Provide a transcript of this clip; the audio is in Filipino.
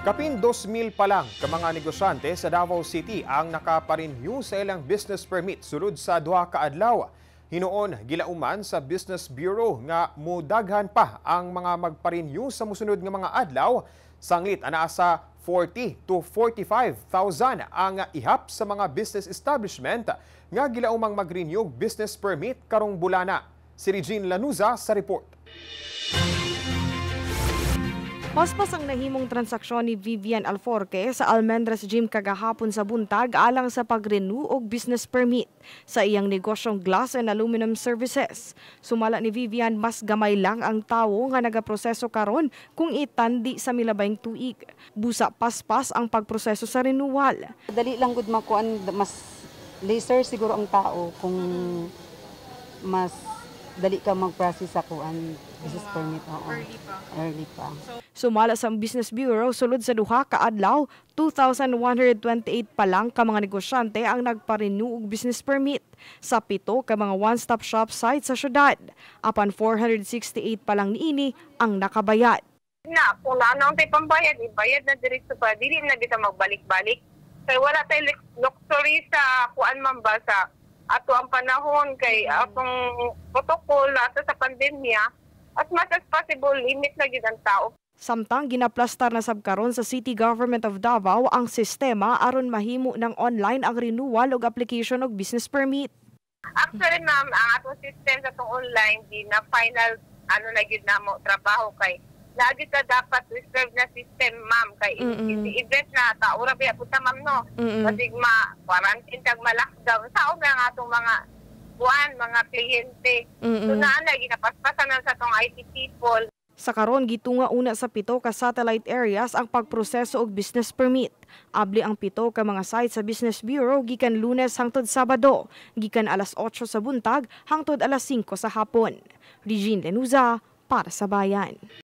Kapin 2,000 pa lang ka mga negosyante sa Davao City ang nagpa-renew sa ilang business permit sulod sa duha ka adlaw. Hinuon gilauman sa Business Bureau nga mudaghan pa ang mga magpa-renew sa mosunod nga mga adlaw. Sanglit anaa sa 40 to 45,000 ang ihap sa mga business establishment nga gilaumang mag-renew business permit karong bulana. Si Regine Lanuza sa report. Paspas ang nahimong transaksyon ni Vivian Alforque sa Almendras Gym kagahapon sa buntag alang sa pag-renew og business permit sa iyang negosyong glass and aluminum services. Sumala ni Vivian, mas gamay lang ang tawo nga nagaproseso karon kung itandi sa milabayng tuig. Busa paspas ang pagproseso sa renewal. Dali lang gud makuan, mas laser siguro ang tao kung mas dali ka mag-process sa kuan business permit. Early pa. Sumala sa Business Bureau, sulod sa duha ka adlaw, 2,128 pa lang ka mga negosyante ang nagpa-renew og business permit sa 7 ka mga one-stop shop site sa syudad. Apan 468 pa lang niini ang nakabayad. Kung naanong tayo pambayad, ibayad na diretso pa. Dili na kita magbalik-balik. Kaya wala tayo luxury sa kuan man ba sa ato ang panahon kay atong protocol ato sa pandemya. As much as possible, limit na gid ang tao. Samtang ginaplastar na sabkaron sa City Government of Davao ang sistema aron mahimo ng online ang renewal og application og business permit. Actually, ma'am, ang atong system sa itong online, di na final na gid namo trabaho kay lagi ka dapat reserve na system, ma'am, kay event na taura biya punta, ma'am, no? Kasi quarantine kag ma-lockdown. Sao nga nga itong mga buwan, mga kliyente. So naanay, ginapaspasan na sa itong IT people. Sa karon gitunga una sa 7 ka satellite areas ang pagproseso og business permit. Abli ang 7 ka mga site sa Business Bureau gikan Lunes hangtod Sabado, gikan alas 8 sa buntag hangtod alas 5 sa hapon. Regine Lanuza para sa Bayan.